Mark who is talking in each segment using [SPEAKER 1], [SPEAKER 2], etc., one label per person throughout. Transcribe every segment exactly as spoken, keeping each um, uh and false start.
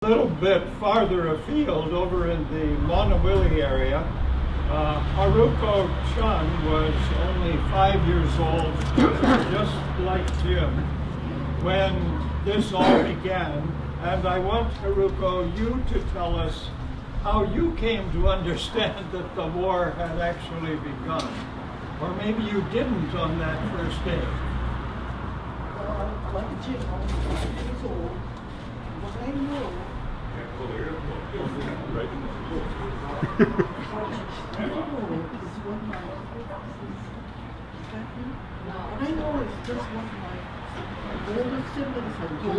[SPEAKER 1] A little bit farther afield, over in the Monowili area, uh, Haruko Chun was only five years old, just like Jim, when this all began. And I want, Haruko, you to tell us how you came to understand that the war had actually begun. Or maybe you didn't on that first day.
[SPEAKER 2] Uh, like Jim, I was five years old. What I know, what I know is what my, what I know is just what my older siblings had told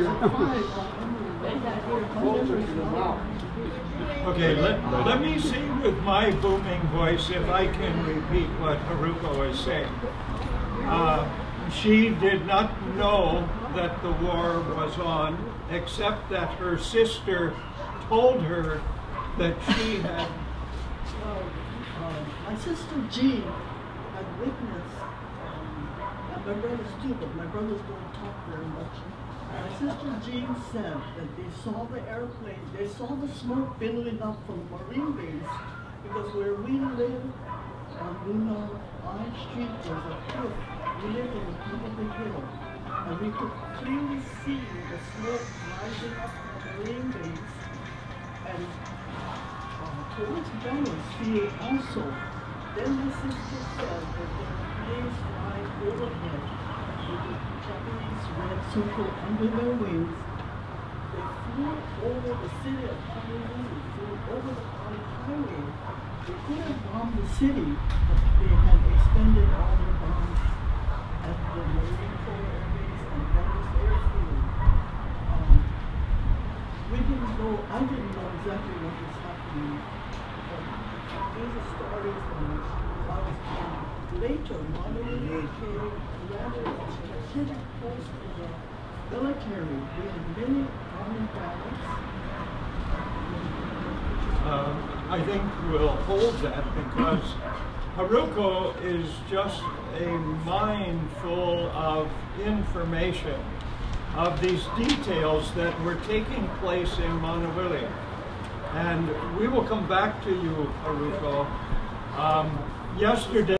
[SPEAKER 2] me.
[SPEAKER 1] Okay, let, let me see with my booming voice if I can repeat what Haruko is saying. Uh, she did not know that the war was on, except that her sister told her that she had...
[SPEAKER 2] Well, uh, my sister Jean had witnessed, um, and my brothers too, but my brothers don't talk very much. My sister Jean said that they saw the airplane, they saw the smoke billowing up from Marine base, because where we live on Luna Line Street was a cliff. We lived on the top of the hill, and we could clearly see the smoke rising up from Marine base, and uh, towards Bellows field also. Then my sister said that there were planes flying overhead with the Japanese red circle under their wings. They flew over the city of Honolulu, flew over the county highway. They could have bombed the city, but they had expended all their bombs at the Marine Corps Air Base and Bellows Airfield. Um, we didn't know, I didn't know exactly what was happening. But these are stories from I was told. Later, Monolulu became rather a strategic post for the military. We had many army battles.
[SPEAKER 1] Uh, I think we'll hold that because Haruko is just a mine full of information, of these details that were taking place in Monowili. And we will come back to you, Haruko. Um, yesterday,